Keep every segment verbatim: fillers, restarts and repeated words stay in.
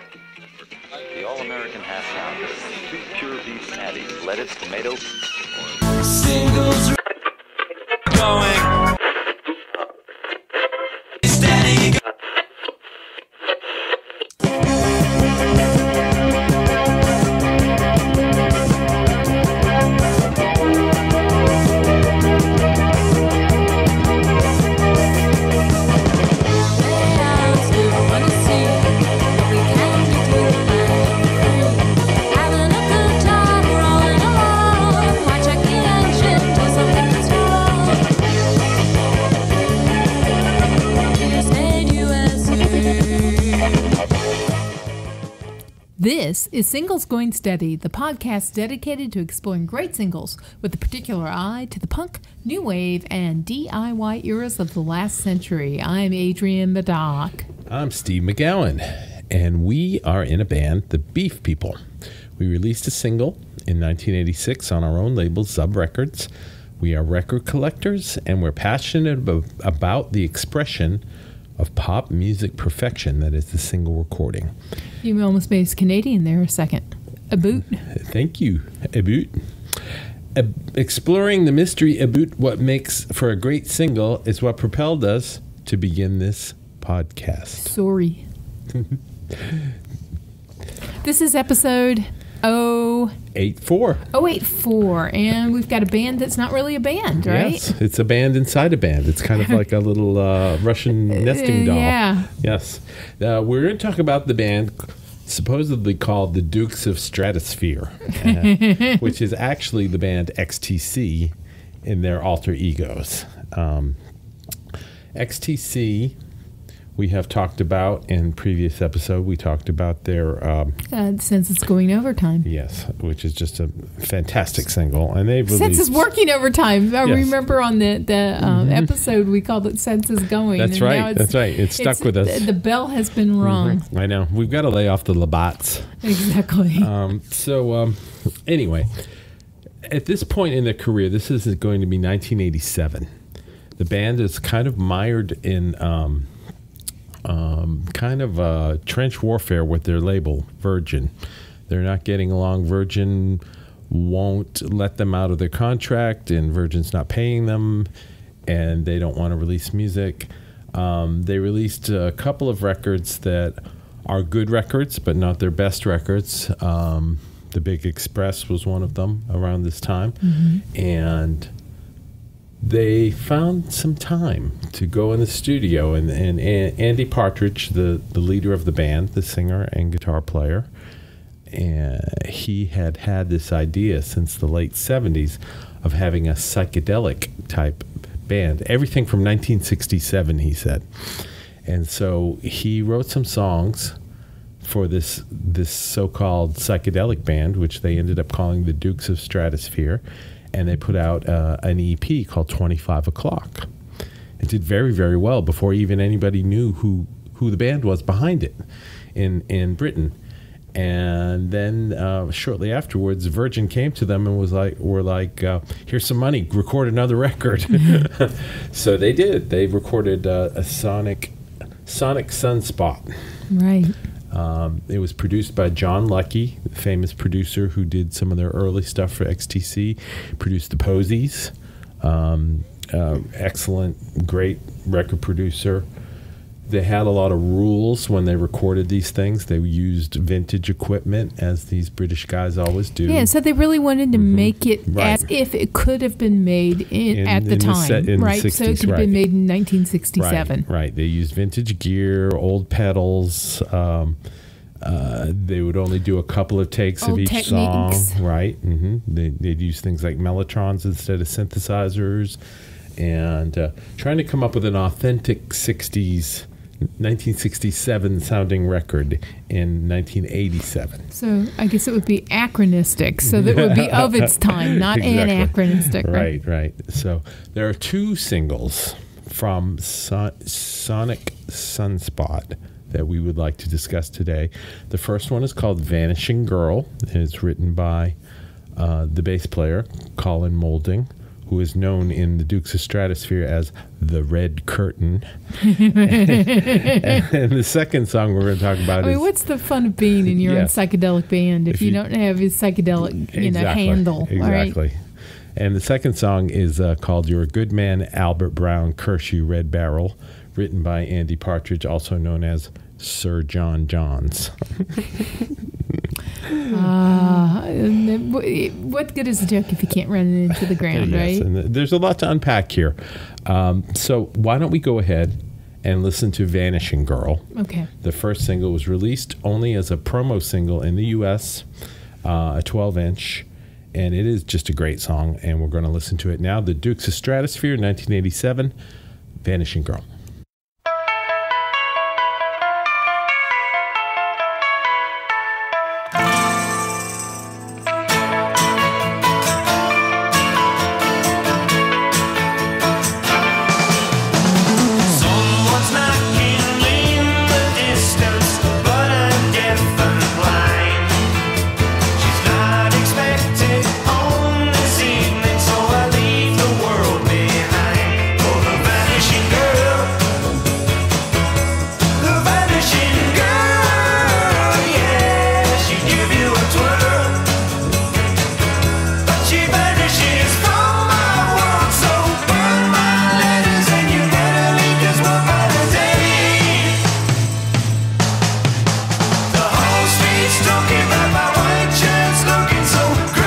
The all-American half pound of two pure beef patties, lettuce, tomato. Singles going steady. This is Singles Going Steady, the podcast dedicated to exploring great singles with a particular eye to the punk, new wave, and D I Y eras of the last century. I'm Adrienne Meddock. I'm Steve McGowan, and we are in a band, the Beef People. We released a single in nineteen eighty-six on our own label, Zub Records. We are record collectors, and we're passionate ab- about the expression of pop music perfection that is the single recording. You almost made us Canadian there a second. A boot. Thank you. A boot. A- exploring the mystery about what makes for a great single is what propelled us to begin this podcast. Sorry. This is episode oh eighty-four. oh eighty-four, and we've got a band that's not really a band, right? Yes, it's a band inside a band. It's kind of like a little uh, Russian nesting doll. Yeah. Yes. Uh, we're going to talk about the band supposedly called the Dukes of Stratosphear, uh, which is actually the band X T C in their alter egos. Um, X T C, we have talked about in previous episode. We talked about their um, Uh, since it's going overtime. yes, which is just a fantastic single, and they've released. Since it's working overtime. I Yes. remember on the the um, episode we called it "Sense is Going." That's and right. now it's, That's right. It's stuck it's, with us. The, the bell has been rung. I know. We've got to lay off the Labats. Exactly. Um, so, um, anyway, at this point in their career, this is going to be nineteen eighty-seven. The band is kind of mired in um, um, kind of uh, trench warfare with their label, Virgin. They're not getting along. Virgin won't let them out of their contract, and Virgin's not paying them, and they don't want to release music. Um, they released a couple of records that are good records, but not their best records. Um, The Big Express was one of them around this time. Mm-hmm. And they found some time to go in the studio. And, and, and Andy Partridge, the, the leader of the band, the singer and guitar player, and he had had this idea since the late seventies of having a psychedelic type band. Everything from nineteen sixty-seven, he said. And so he wrote some songs for this this so-called psychedelic band, which they ended up calling the Dukes of Stratosphear, and they put out uh, an E P called twenty-five o'clock. It did very, very well before even anybody knew who, who the band was behind it in, in Britain. And then uh, shortly afterwards, Virgin came to them and was like, "We're like, uh, here's some money, record another record." So they did. They recorded uh, a Sonic Sonic Sunspot. Right. Um, it was produced by John Lucky, the famous producer who did some of their early stuff for X T C, produced the Posies, um, uh, excellent, great record producer. They had a lot of rules when they recorded these things. They used vintage equipment, as these British guys always do. Yeah, so they really wanted to Mhm. make it Right. as if it could have been made in, In- at the in the time, se- in the right? so it sixties, could have right. been made in nineteen sixty-seven. Right, right. They used vintage gear, old pedals. Um, uh, they would only do a couple of takes Old of each techniques. song. Right. Mm-hmm. They, they'd use things like mellotrons instead of synthesizers, and uh, trying to come up with an authentic sixties, nineteen sixty-seven sounding record in nineteen eighty-seven. So I guess it would be anachronistic, so that would be of its time, not Exactly. anachronistic. Right? Right, right. So there are two singles from Son- Sonic Sunspot that we would like to discuss today. The first one is called Vanishing Girl. It's written by uh, the bass player, Colin Moulding, who is known in the Dukes of Stratosphear as the Red Curtain. and, and the second song we're going to talk about I is... mean, what's the fun of being in your yes. own psychedelic band if, If you, you- don't have his psychedelic, you know, Exactly, handle? Exactly. Right? And the second song is uh, called You're a Good Man, Albert Brown, Curse You, Red Barrel, written by Andy Partridge, also known as Sir John Johns. Uh, what good is a joke if you can't run it into the ground, Yes, right? and there's a lot to unpack here. Um, so why don't we go ahead and listen to Vanishing Girl. Okay. The first single was released only as a promo single in the U S, uh, a twelve inch, and it is just a great song, and we're going to listen to it now. The Dukes of Stratosphear, nineteen eighty-seven, Vanishing Girl. Someone's knocking in the distance, but I'm deaf and blind. She's not expected home this evening, so I leave the world behind for the vanishing girl. The vanishing girl, yeah, she give you a twirl, but she vanishes from my world. So burn my letters and you better leave, 'cause we're by the day. The whole street's talking about my white shirts looking so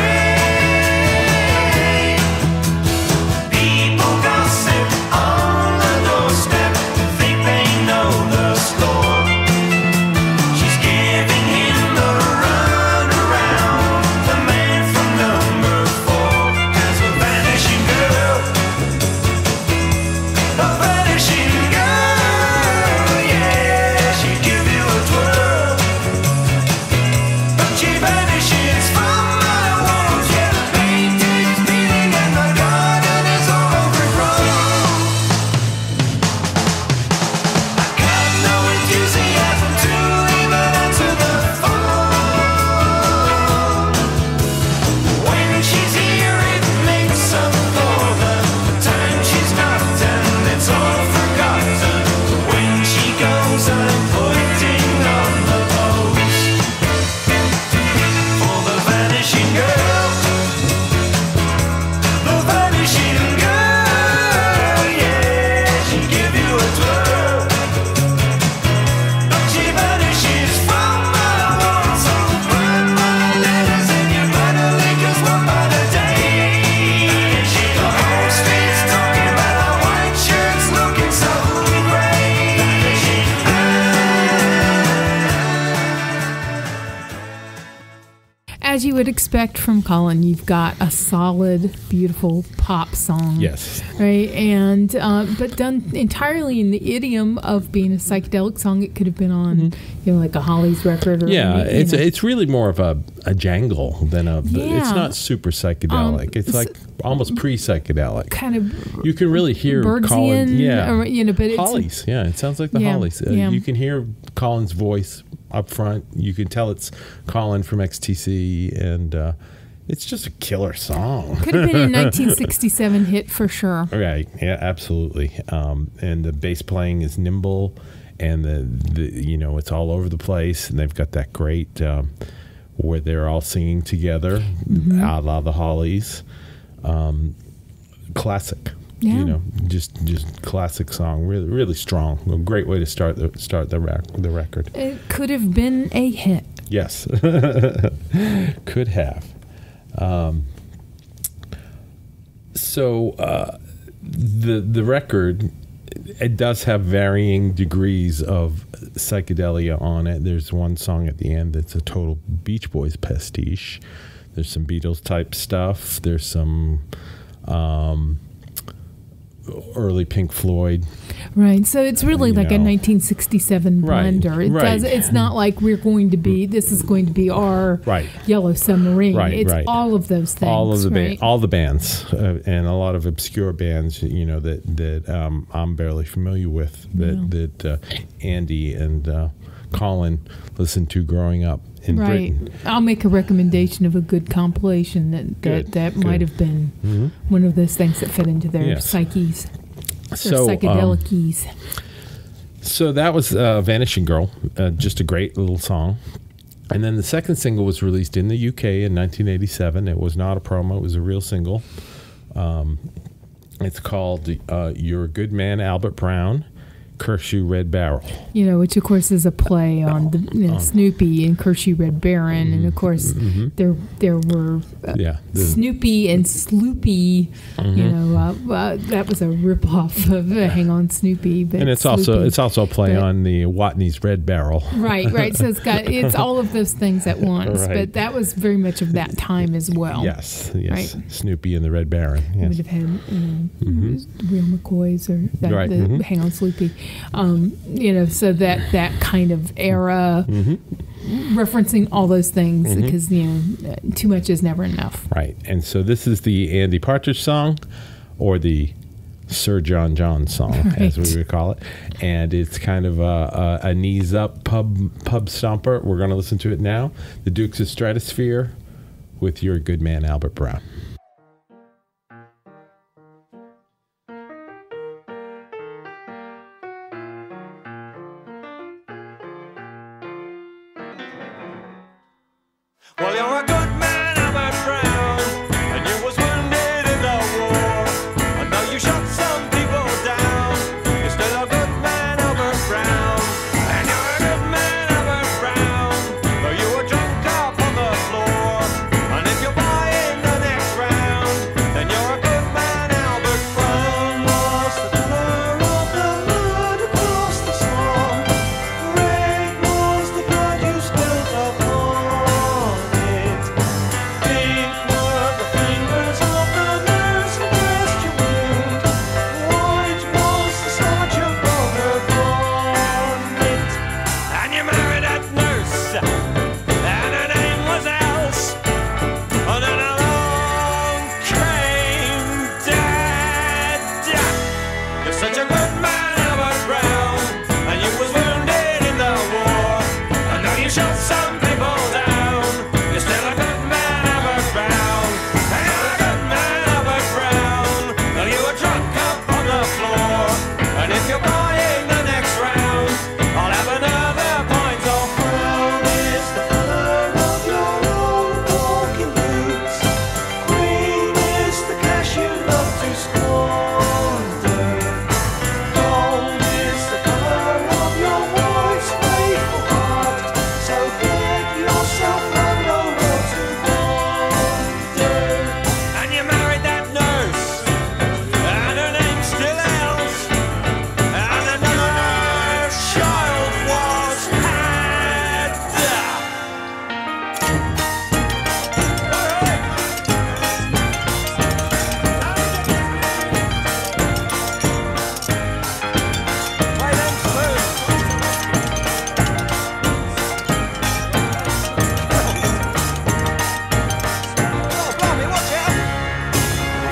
great. People gossip on the doorstep, think they know the score. She's giving him the runaround, the man from number four. As a vanishing girl, a vanishing girl, yeah, she give you a twirl, but she vanishes from my world. Yeah, the paint is peeling and the garden is all overgrown. I got no enthusiasm to even answer the phone. When she's here, it makes up for the time she's not, and it's all forgotten. When she goes, I'm putting on the post for the vanishing girl. The vanishing girl, yeah, she give you a twirl, but she vanishes from my world. So burn my letters and you better leave, 'cause we're by the day. The whole street's talking about our white shirts looking so great. As you would expect from Colin, you've got a solid, beautiful pop song. Yes. Right, and uh, but done entirely in the idiom of being a psychedelic song. It could have been on, you know, like a Hollies record. Or Yeah, you it's know. it's really more of a, a jangle than a. It's Yeah. not super psychedelic. Um, it's s- like almost pre-psychedelic. kind of You can really hear Colin. Birdsian, Yeah, or, you know, but it's Hollies. Yeah, it sounds like the Yeah, Hollies. Uh, yeah. You can hear Colin's voice up front. You can tell it's Colin from X T C, and uh, it's just a killer song. could have been a nineteen sixty-seven hit for sure. Right. Yeah, absolutely. Um, and the bass playing is nimble, and the, the you know it's all over the place, and they've got that great um, where they're all singing together, Mm-hmm. a la the Hollies. Um, classic. Yeah. You know, just just classic song. Really, really strong. A great way to start the start the rec- the record. It could have been a hit. Yes, could have. Um, so uh, the the record, it does have varying degrees of psychedelia on it. There's one song at the end that's a total Beach Boys pastiche. There's some Beatles type stuff. There's some um, early Pink Floyd. Right, so it's really You like a know. nineteen sixty-seven Right, blender. It right. does. It's not like we're going to be. This is going to be our Right. Yellow Submarine. Right, It's right. all of those things. all of the right? ba- all the bands uh, and a lot of obscure bands, you know, that that um, I'm barely familiar with. That Yeah. that uh, Andy and uh, Colin listened to growing up in Right. Britain. I'll make a recommendation of a good compilation that Good, that, that good. might have been Mm-hmm. one of those things that fit into their Yes. psyches, their So, psychedelic um, keys. So that was uh, Vanishing Girl, uh, just a great little song. And then the second single was released in the U K in nineteen eighty-seven. It was not a promo, it was a real single. Um, it's called uh, You're a Good Man, Albert Brown, Curse You, Red Barrel. You know, which of course is a play on the you know, Snoopy and Curse You, Red Baron, and of course Mm-hmm. there there were uh, Yeah. the- Snoopy and Sloopy. Mm-hmm. You know, uh, uh, that was a ripoff of uh, Hang On Snoopy. But and it's also Sloopy. it's also a play But- on the Watney's Red Barrel. Right, right. So it's got it's all of those things at once. Right. But that was very much of that time as well. Yes, yes. Right. Snoopy and the Red Baron. We Yes. would have had you know, real McCoys or that, Right, the mhm. Hang On Sloopy. Um, you know, so that that kind of era, Mm-hmm. referencing all those things because you know, too much is never enough. Right. And so this is the Andy Partridge song, or the Sir John John song, as Right. we would call it. And it's kind of a, a, a knees up pub pub stomper. We're going to listen to it now. The Dukes of Stratosphear with Your Good Man, Albert Brown. Well, you're a good man, Albert Brown, and you was wounded in the war. I know you shot some people down. You're still a good man, Albert Brown, and you're a good man, Albert Brown. Though you were drunk up on the floor, and if you're buying the next round, then you're a good man, Albert Brown. Was the color of the blood across the snow? Red was the blood you spilled upon it. Pink were the fingers of the nurse who dressed your wound. White was the starch upon her bonnet. And you married that nurse, and her name was Else. And then along came Dad. You're such a good man, Albert Brown, and you was wounded in the war. I know you shot some people down. You're still a good man, Albert Brown, and you're a good man, Albert Brown. Though you were drunk up on the floor, and if you're buying the next round, I'll have another pint of brown. Is the color of your old walking boots. Green is the cash you love to squander. Gold is the color of your wife's faithful heart. So get yourself a lower to wander. And you married that nurse, and her name's still Else. And another child was had. Play them smooth. Oh, blimey, watch out.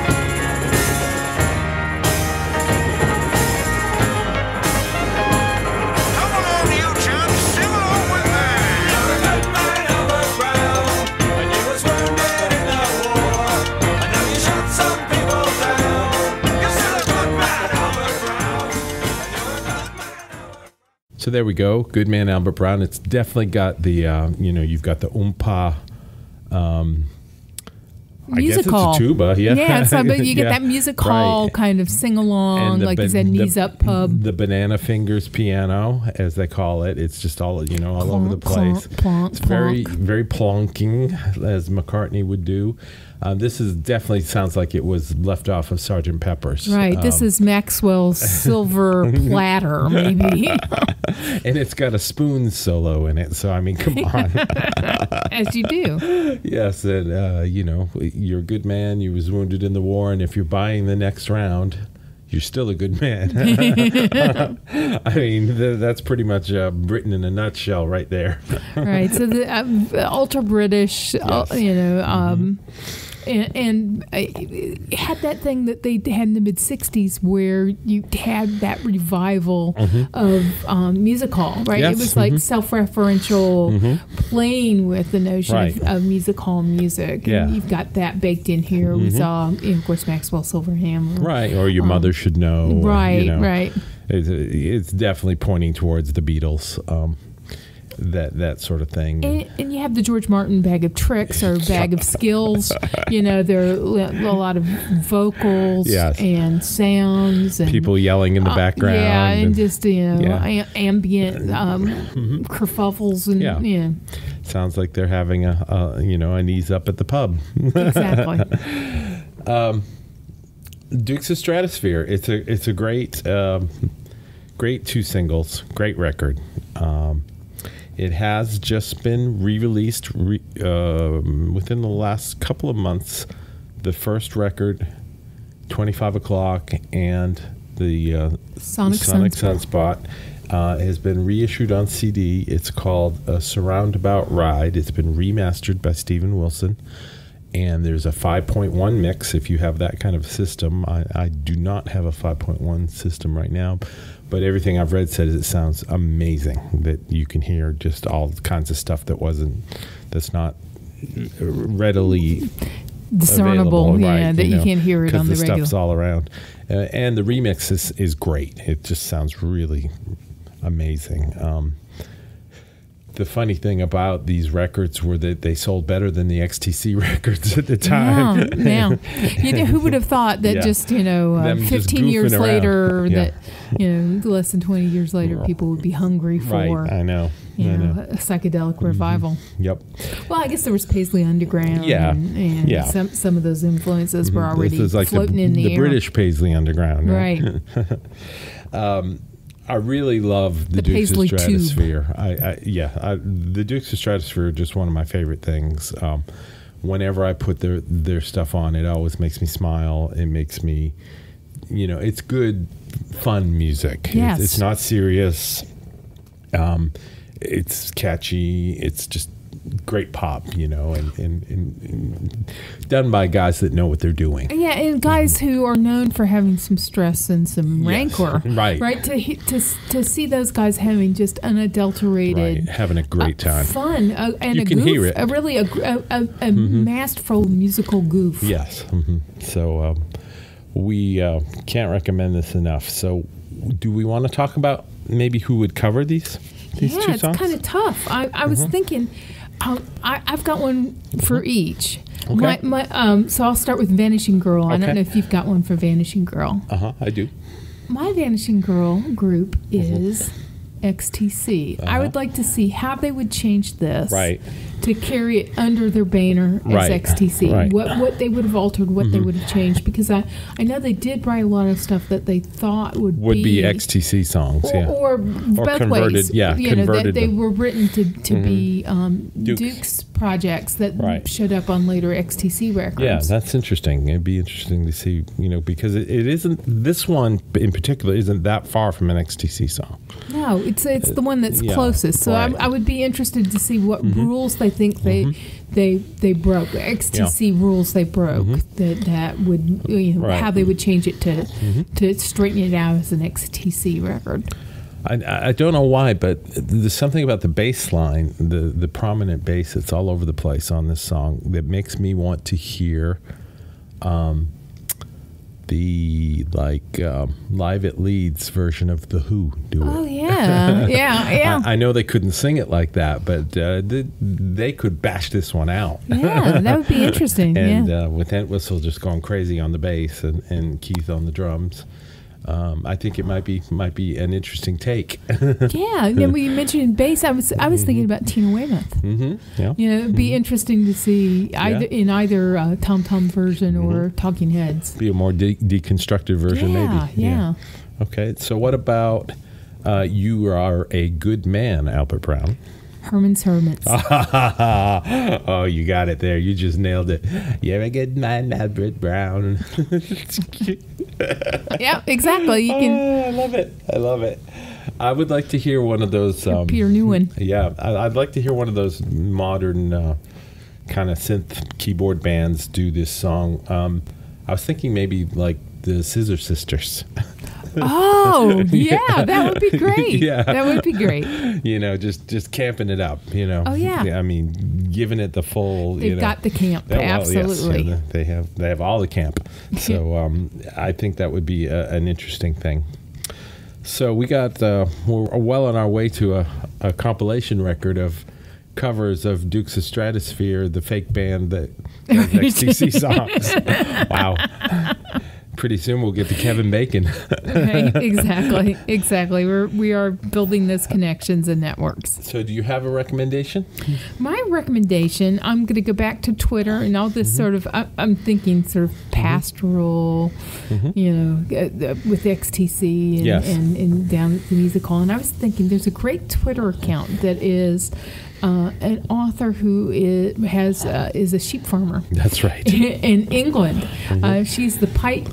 Come on, you chumps, sing along with me. You're a good man, Albert Brown, and you was wounded in the war. I know you shot some people down. You're still a good man, Albert Brown, and you're a good man. So there we go. Good Man, Albert Brown. It's definitely got the, uh, you know, you've got the oompa. Um, I Music guess it's hall. a tuba. Yeah, Yeah, so, but you get Yeah. that music hall Right. kind of sing along, the like you ban- said, the- knees up pub. The banana fingers piano, as they call it. It's just all, you know, all over the Plonk, place. plonk, plonk, It's very, plonk. very plonking, as McCartney would do. Uh, this is definitely sounds like it was left off of Sergeant Pepper's. Right. This Um, is Maxwell's silver platter, maybe, and it's got a spoon solo in it. So I mean, come on. as you do. Yes, and uh, you know, you're a good man. You was wounded in the war, and if you're buying the next round, you're still a good man. I mean, th- that's pretty much uh, Britain in a nutshell, right there. Right. So the uh, ultra British, uh, Yes. you know, um, and, and uh, it had that thing that they had in the mid sixties where you had that revival Mm-hmm. of um, music hall, right? Yes, It was like mhm. self-referential, Mm-hmm. playing with the notion Right. of, of music hall music. Yeah. And you've got that baked in here. We Mhm. saw, you know, of course, Maxwell Silverham. Right, or your Um, mother should know. or, Right, you know, right. It's, it's definitely pointing towards the Beatles, um, that that sort of thing. And, and you have the George Martin bag of tricks or bag of skills. You know, there are a lot of vocals Yes. and sounds and People yelling in the uh, background. yeah, and, just you know, Yeah. a- ambient um, kerfuffles and Yeah. yeah, Sounds like they're having a, a you know a knees up at the pub. exactly. Dukes of Stratosphear. It's a it's a great um, great two singles. Great record. Um, it has just been re-released re, um within the last couple of months. The first record, twenty-five o'clock, and the uh, Sonic, Sonic Sunspot. Sunspot uh, has been reissued on C D. It's called a Surroundabout Ride. It's been remastered by Steven Wilson. And there's a five point one mix if you have that kind of system. I, I do not have a five point one system right now, but everything I've read says it sounds amazing, that you can hear just all kinds of stuff that wasn't, that's not readily Discernible, available, yeah, right, that you, know, can't hear it 'cause on the, the regular. stuff's all around. Uh, and the remix is, is great. It just sounds really amazing. Um, the funny thing about these records were that they sold better than the X T C records at the time. Yeah, yeah. You know, who would have thought that Yeah. just, you know, uh, Them just fifteen years goofing around. later, Yeah. that, you know, less than twenty years later, people would be hungry for, Right, I know. you I know, know. a psychedelic revival. Yep. Well, I guess there was Paisley Underground. Yeah, And, and yeah. some, some of those influences were already This is like floating the, in the, the air. British Paisley Underground. Right. Right. I really love the, The Dukes Paisley of Tube. Stratosphere. I, I yeah, I, the Dukes of Stratosphere are just one of my favorite things. Um, whenever I put their their stuff on, it always makes me smile. It makes me, you know, it's good, fun music. Yes. It's, it's not serious. Um, it's catchy. It's just great pop, you know, and, and, and, and done by guys that know what they're doing. Yeah, and guys who are known for having some stress and some Yes, rancor. right. Right. To, he- to to see those guys having just unadulterated, Right, having a great uh, time. fun, uh, and You a can goof, hear it. a really a, gr- a, a, a masterful musical goof. Yes. hmm So um, we uh, can't recommend this enough. So do we want to talk about maybe who would cover these these yeah, two it's songs? kind of tough. I, I was thinking, um, I, I've got one for each. Okay. My, my, um, so I'll start with Vanishing Girl. I Okay. don't know if you've got one for Vanishing Girl. Uh huh. I do. My Vanishing Girl group is X T C. I Uh-huh. would like to see how they would change this Right. to carry it under their banner as Right. X T C. Right. What what they would have altered, what they would have changed, because I, I know they did write a lot of stuff that they thought would, Would be X T C songs. or, yeah. or both converted, ways. yeah, you know, that converted they them. were written to, to be um, Dukes. Dukes. projects that Right. showed up on later X T C records. Yeah, that's interesting. It'd be interesting to see, you know, because it, it isn't, this one in particular isn't that far from an X T C song. No, it's it's the one that's yeah, closest. So right. Mm-hmm. I, I would be interested to see what rules they think they they they broke. X T C rules they broke that that would, you know, Right. Mm-hmm. how they would change it to to straighten it out as an X T C record. I, I don't know why, but there's something about the bass line, the, the prominent bass that's all over the place on this song that makes me want to hear um, the like um, Live at Leeds version of The Who do it. Oh yeah, yeah, yeah. I, I know they couldn't sing it like that, but uh, they, they could bash this one out. Yeah, that would be interesting. and yeah. uh, with Entwistle just going crazy on the bass and, and Keith on the drums. Um, I think it might be might be an interesting take. Yeah, and then when you mentioned bass, I was I was thinking about Tina Weymouth. mm-hmm. Yeah. You know, it'd be interesting to see either in either uh, Tom Tom version or Talking Heads. Be a more de- deconstructed version, Yeah, maybe. yeah. Okay, so what about uh, You Are a Good Man, Albert Brown? Herman's Hermits. Oh, you got it there. You just nailed it. You're a good man, Albert Brown. Yeah, exactly. You can Oh, I love it. I love it. I would like to hear one of those. Um, Peter Newen. Yeah, I, I'd like to hear one of those modern uh, kind of synth keyboard bands do this song. Um, I was thinking maybe like the Scissor Sisters. Oh, yeah, that would be great. Yeah. That would be great. You know, just just camping it up, you know. Oh, yeah. I mean, giving it the full, They've you know. got the camp, Oh, well, yes, absolutely. yeah, they have they have all the camp. So um, I think that would be a, an interesting thing. So we got, uh, we're well on our way to a, a compilation record of covers of Dukes of Stratosphear, the fake band that does X T C songs. Wow. Pretty soon we'll get to Kevin Bacon. Right, exactly, exactly. We're we are building those connections and networks. So, do you have a recommendation? My recommendation, I'm going to go back to Twitter and all this mm-hmm. sort of. I, I'm thinking sort of pastoral, mm-hmm. you know, uh, with X T C and, yes. and, and down at the music hall. And I was thinking, there's a great Twitter account that is. Uh, an author who is, has uh, is a sheep farmer. That's right. In England. Mm-hmm. Uh, she's the pint,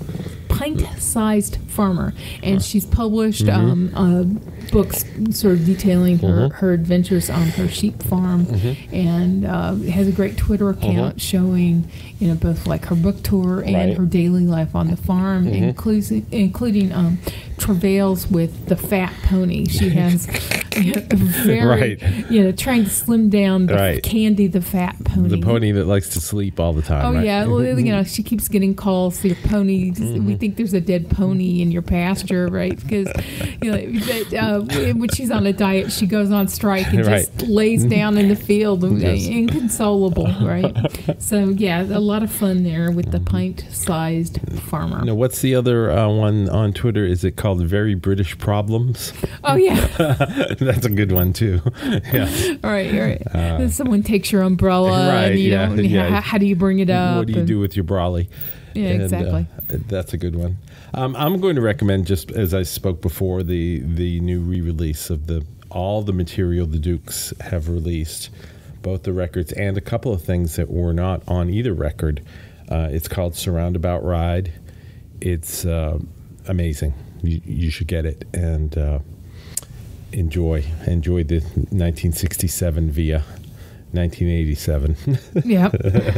pint-sized farmer, and she's published mm-hmm. um, uh, books sort of detailing her, mm-hmm. her adventures on her sheep farm, mm-hmm. and uh, has a great Twitter account mm-hmm. showing, you know, both like her book tour and right. her daily life on the farm, mm-hmm. including including um, travails with the fat pony. She has you know, a very, right. you know, trying to slim down the right. Candy the fat pony. The pony that likes to sleep all the time. Oh right? yeah, well, you know, she keeps getting calls. Your pony. Mm-hmm. We think there's a dead pony in your pasture, right? Because you know, but, uh, when she's on a diet, she goes on strike and right. just lays down in the field, yes. inconsolable, right? So yeah, a lot of fun there with the pint-sized farmer. Now, what's the other uh, one on Twitter? Is it called Very British Problems? Oh yeah, that's a good one too. Yeah. All right, all right. Uh, Someone takes your umbrella, right, and you yeah, know, yeah. How, how do you bring it up? What do you and, do with your brolly? Yeah, and, exactly. Uh, that's a good one. Um, I'm going to recommend, just as I spoke before, the the new re-release of the all the material the Dukes have released, both the records and a couple of things that were not on either record. Uh, it's called Surroundabout Ride. It's uh, amazing. You, you should get it and uh, enjoy enjoy the nineteen sixty-seven via nineteen eighty-seven. Yeah.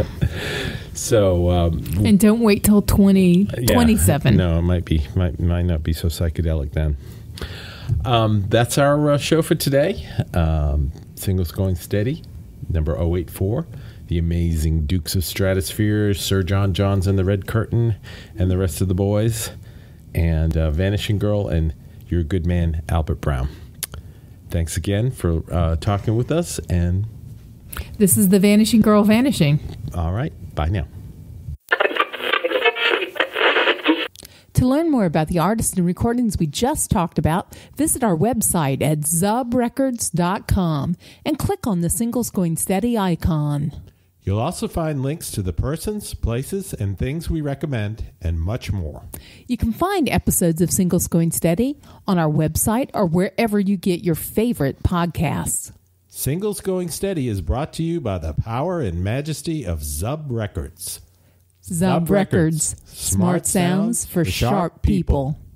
So um, and don't wait till twenty twenty-seven. Yeah, no, it might be might might not be so psychedelic then. Um, that's our uh, show for today. Um, Singles Going Steady, number oh eight four. The amazing Dukes of Stratosphear, Sir John Johns and the Red Curtain, and the rest of the boys, and uh, Vanishing Girl, and your good man Albert Brown. Thanks again for uh, talking with us, and this is the Vanishing Girl vanishing. All right, bye now. To learn more about the artists and recordings we just talked about, visit our website at zub records dot com and click on the Singles Going Steady icon. You'll also find links to the persons, places, and things we recommend, and much more. You can find episodes of Singles Going Steady on our website or wherever you get your favorite podcasts. Singles Going Steady is brought to you by the power and majesty of Zub Records. Zub, Zub Records, Records, smart sounds for sharp people. people.